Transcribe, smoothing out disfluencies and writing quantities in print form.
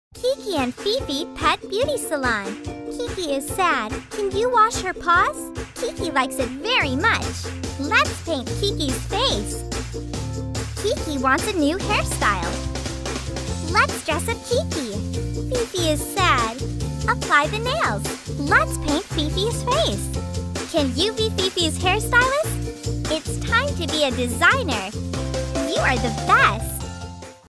Kiki and Fifi Pet Beauty Salon. Kiki is sad. Can you wash her paws? Kiki likes it very much. Let's paint Kiki's face. Kiki wants a new hairstyle. Let's dress up Kiki. Fifi is sad. Apply the nails. Let's paint Fifi's face. Can you be Fifi's hairstylist? It's time to be a designer. You are the best.